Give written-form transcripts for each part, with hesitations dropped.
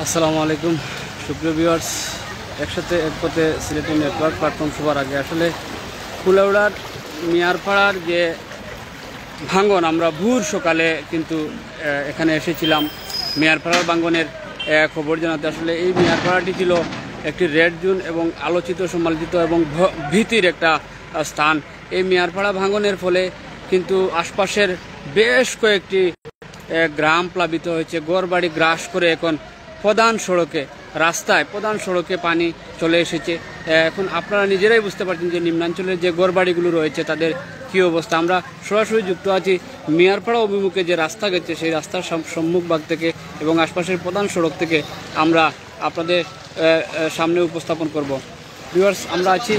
আসসালামু আলাইকুম সুপ্রিয় ভিউয়ার্স, একসাথে এক পথে সিলেটি নেটওয়ার্ক প্ল্যাটফর্ম সবার আগে আসলে কুলাউড়ার মিয়ারপাড়ার যে ভাঙ্গন, আমরা ভোর সকালে কিন্তু এখানে এসেছিলাম মিয়ারপাড়ার ভাঙ্গনের খবর জানাতে। আসলে এই মিয়ারপাড়াটি ছিল একটি রেড জোন এবং আলোচিত সমালোচিত এবং ভীতির একটা স্থান। এই মিয়ারপাড়া ভাঙ্গনের ফলে কিন্তু আশপাশের বেশ কয়েকটি গ্রাম প্লাবিত হয়েছে, গড়বাড়ি গ্রাস করে এখন প্রধান সড়কে পানি চলে এসেছে। এখন আপনারা নিজেরাই বুঝতে পারছেন যে নিম্নাঞ্চলের যে গড়বাড়িগুলো রয়েছে তাদের কী অবস্থা। আমরা সরাসরি যুক্ত আছি মিয়ারপাড়া অভিমুখে যে রাস্তা গেছে সেই রাস্তার সম্মুখভাগ থেকে এবং আশপাশের প্রধান সড়ক থেকে আমরা আপনাদের সামনে উপস্থাপন করব। ভিউয়ার্স, আমরা আছি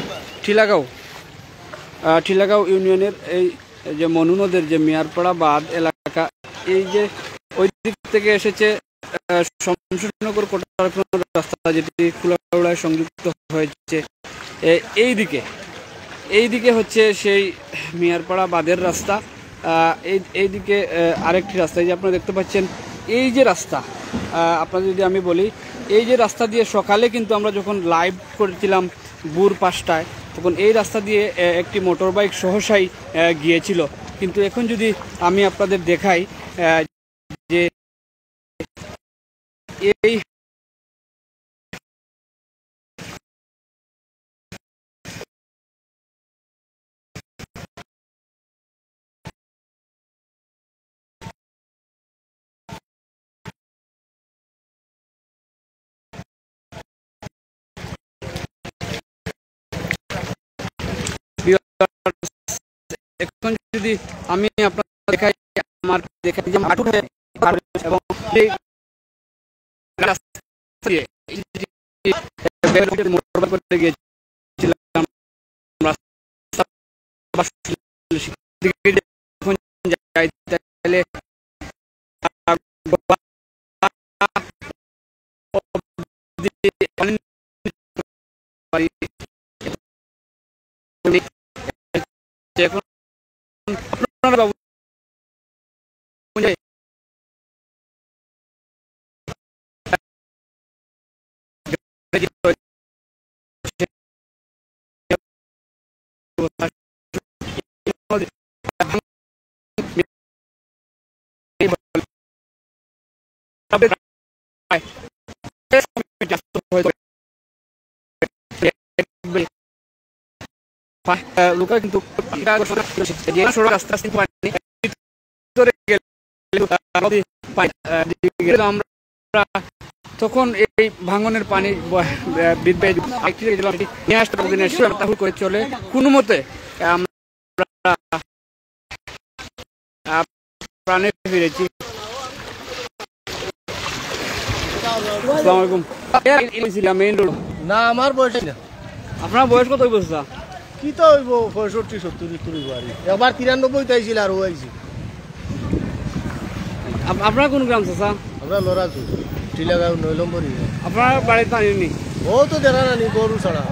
ঠিলাগাঁও ইউনিয়নের এই যে মনু নদের যে মিয়ারপাড়া বাঁধ এলাকা, এই যে ওই দিক থেকে এসেছে শমশেরনগর কোটারখানা রাস্তা, যেটি কুলাউড়ায় সংযুক্ত হয়েছে। এই দিকে হচ্ছে সেই মিয়ারপাড়া বাঁধের রাস্তা। এই দিকে আরেকটি রাস্তা, এই যে আপনারা দেখতে পাচ্ছেন এই যে রাস্তা, আপনাদের যদি আমি বলি, এই যে রাস্তা দিয়ে সকালে কিন্তু আমরা যখন লাইভ করেছিলাম ভোর 5টায়, তখন এই রাস্তা দিয়ে একটি মোটর বাইক সহসাই গিয়েছিল। কিন্তু এখন যদি আমি আপনাদের দেখাই যে এই এখন যদি আমি আপনাদের দেখাই, আমার দেখাই যে মাঠু এবং গিয়েছিলাম এখন আপনারা বাবু লোকেরা কিন্তু আমরা তখন এই ভাঙনের পানি করে চলে কোনো মতে আমরা প্রাণে ফিরেছি। মেইন রোড না, আমার বয়স না। আপনার বয়স কত বছর? কি তো হইব 65-70 বাড়ি, একবার 93 আইছিল আর আইছি। আপনার কোন গ্রাম চাচা? আমরা লড়াছু ঠিলাগাঁও 9 নম্বর। আপনার বাড়িতে আনিনি? ও তো দেখা নানি গরু ছাড়া।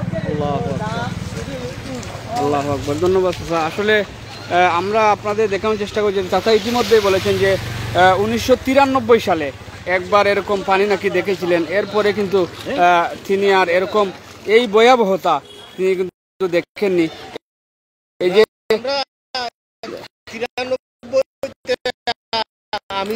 আল্লাহু আকবার, ধন্যবাদ চাচা। আসলে আমরা আপনাদের দেখানোর চেষ্টা করছি। চাচা ইতিমধ্যে বলেছেন যে 1993 সালে একবার এরকম পানি নাকি দেখেছিলেন, এরপরে কিন্তু তিনি আর এরকম এই ভয়াবহতা তিনি কিন্তু দেখেননি। এই যে আমি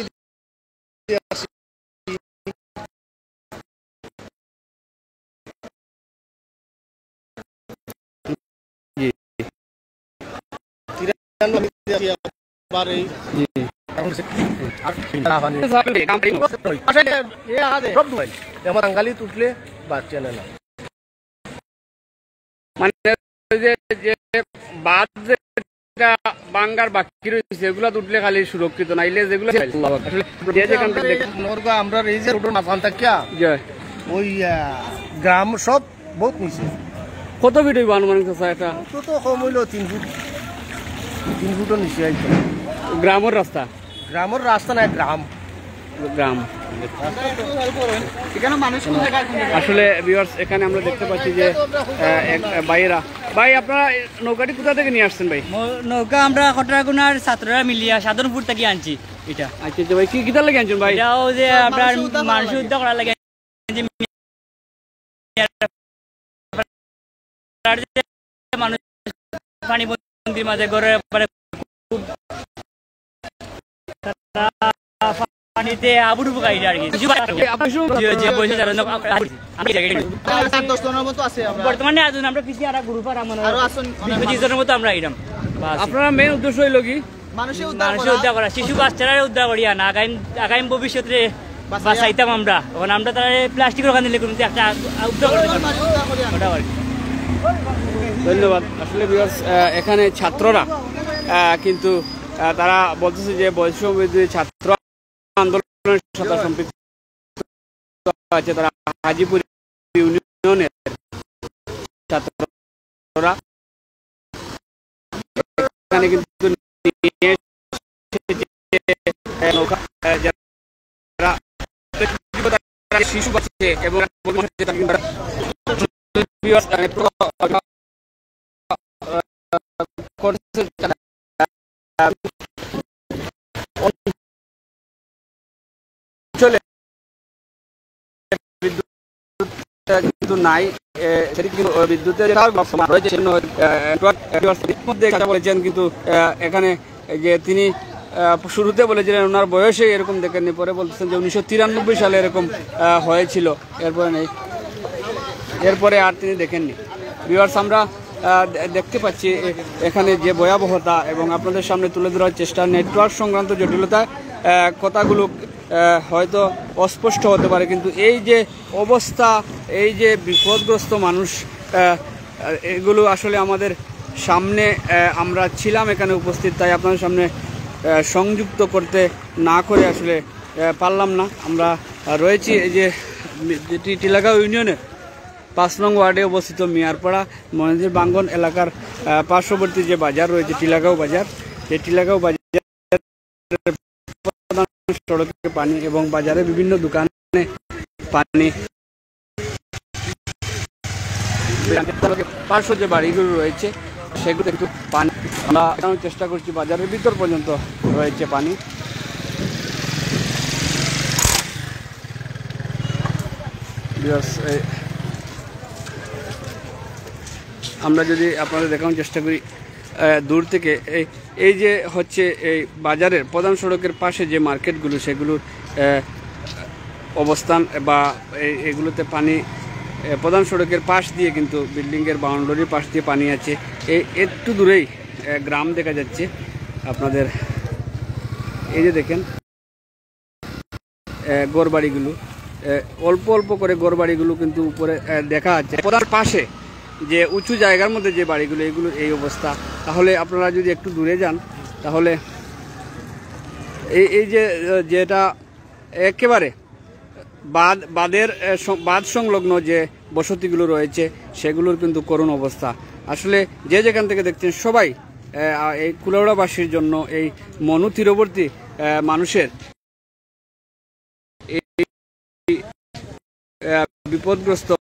বাঙালি তুটলে বাচ্চা না, মানে বাঙ্গার বাকি রয়েছে এগুলা তুটলে খালি সুরক্ষিত, নাইলে যেগুলো আমরা এই যে রোড মাথান থাকিয়া ওই গ্রাম সব বহুত নিচে। কত ফিট হইব আনুমানিক এটা? তো কম হইল 3 ফুটও নিচে আইছে। গ্রামের রাস্তা? গ্রামের রাস্তা না, গ্রাম। আসলে ভিউয়ার্স, এখানে আমরা দেখতে পাচ্ছি যে ভাই আপনারা নৌকাটি কোথা থেকে নিয়ে আসছেন? ভাই নৌকা আমরা খটরাগুনার ছাত্ররা মিলিয়া সাধনপুর থেকে আনছি। এটা আচ্ছা ভাই, কি কিতার লাগে আনছেন ভাই? এটাও যে আপনার মানুষ উদ্ধার করার লাগে যে মানুষ পানি বন্দির মাঝে ঘরে পানিতে আবুডুবু গাইড আর কি বর্তমানে আমরা পিছিয়ে আর গ্রুপ আর জনের মতো আমরা আইলাম। আপনারা মেন উদ্দেশ্য হইল কি মানুষের উদ্ধার করা, শিশু বাচ্চারা উদ্ধার করিয়া না আগামী ভবিষ্যতে বাঁচাইতাম আমরা। এখন আমরা তারা প্লাস্টিকের ওখানে নিলে কিন্তু একটা উদ্ধার করে ধন্যবাদ। আসলে ভিউয়ার্স এখানে ছাত্ররা কিন্তু তারা বলতেছে যে বৈষম্য বিরোধী ছাত্র আন্দোলনের সাথে সম্পৃক্ত আছে। তারা হাজিপুর ইউনিয়নের ছাত্ররা এখানে কিন্তু শিশু বাচ্চা এবং অঞ্চলে কিন্তু নাই বিদ্যুতের বলেছেন, কিন্তু এখানে যে তিনি শুরুতে বলেছিলেন ওনার বয়সে এরকম দেখেননি, পরে বলতেছেন যে 1993 সালে এরকম হয়েছিল, এরপরে নেই, এরপরে আর তিনি দেখেননি। ভিউয়ার্স আমরা দেখতে পাচ্ছি এখানে যে ভয়াবহতা এবং আপনাদের সামনে তুলে ধরার চেষ্টা, নেটওয়ার্ক সংক্রান্ত জটিলতা কথাগুলো হয়তো অস্পষ্ট হতে পারে, কিন্তু এই যে অবস্থা, এই যে বিপদগ্রস্ত মানুষ, এগুলো আসলে আমাদের সামনে আমরা ছিলাম এখানে উপস্থিত, তাই আপনাদের সামনে সংযুক্ত করতে না করে আসলে পারলাম না। আমরা রয়েছি এই যে টিলাগাঁও ইউনিয়নের 5 নং ওয়ার্ডে অবস্থিত মিয়ারপাড়া মহেন্দ্র বাঙ্গন এলাকার পার্শ্ববর্তী যে বাজার রয়েছে টিলাগাঁও বাজার, যে টিলাগাঁও বাজার সড়কে পানি এবং বাজারে বিভিন্ন দোকানে পানি, পার্শ্ব যে বাড়িগুলো রয়েছে সেগুলো একটু পানি আমরা চেষ্টা করছি, বাজারের ভিতর পর্যন্ত রয়েছে পানি। আমরা যদি আপনাদের দেখানোর চেষ্টা করি দূর থেকে, এই যে হচ্ছে এই বাজারের প্রধান সড়কের পাশে যে মার্কেটগুলো সেগুলোর অবস্থান বা এগুলোতে পানি প্রধান সড়কের পাশ দিয়ে কিন্তু বিল্ডিংয়ের বাউন্ডারির পাশ দিয়ে পানি আছে। একটু দূরেই গ্রাম দেখা যাচ্ছে আপনাদের, এই যে দেখেন ঘরবাড়িগুলো, অল্প অল্প করে ঘরবাড়িগুলো কিন্তু উপরে দেখা যাচ্ছে। প্রধান পাশে যে উঁচু জায়গার মধ্যে যে বাড়িগুলো, এগুলোর এই অবস্থা। তাহলে আপনারা যদি একটু দূরে যান তাহলে এই যে যেটা একেবারে বাঁধ সংলগ্ন যে বসতিগুলো রয়েছে সেগুলোর কিন্তু করুণ অবস্থা। আসলে যে যেখান থেকে দেখছেন সবাই এই কুলাউড়াবাসীর জন্য, এই মনু তীরবর্তী মানুষের এই বিপদগ্রস্ত